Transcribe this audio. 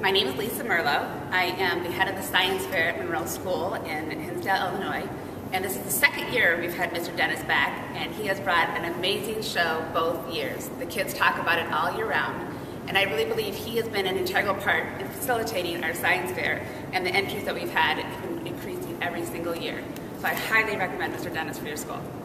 My name is Lisa Merlo. I am the head of the Science Fair at Monroe School in Hinsdale, Illinois. And this is the second year we've had Mr. Dennis back, and he has brought an amazing show both years. The kids talk about it all year round, and I really believe he has been an integral part in facilitating our science fair, and the entries that we've had have been increasing every single year. So I highly recommend Mr. Dennis for your school.